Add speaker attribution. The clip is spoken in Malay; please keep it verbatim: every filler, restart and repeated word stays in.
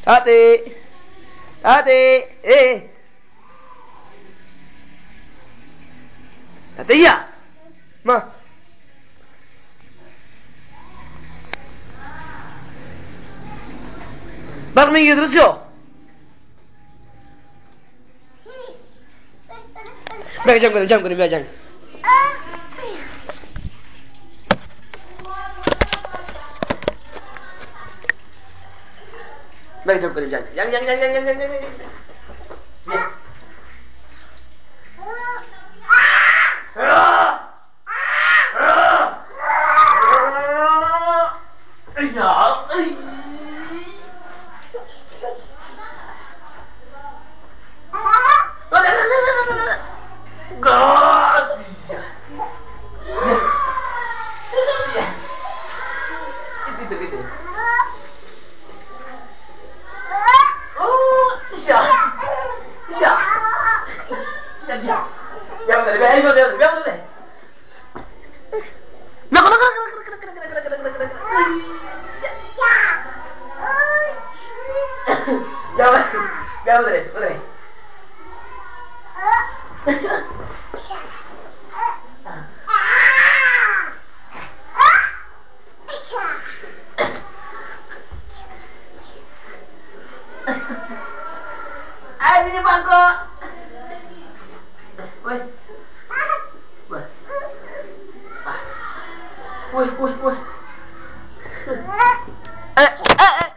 Speaker 1: Adik. Adik. Eh. Tatiya. Ma. Bak mı gidiyoruz yok? Bak jam ko, jam ko, biar jam. Bak jam ko, jam. Jam, jam, jam, jam, jam, jam, jam. Biar. Biar udah deh, udah deh. Ayo ni bangkok. Woi. Woi. Woi, woi, woi. Eh, eh, eh.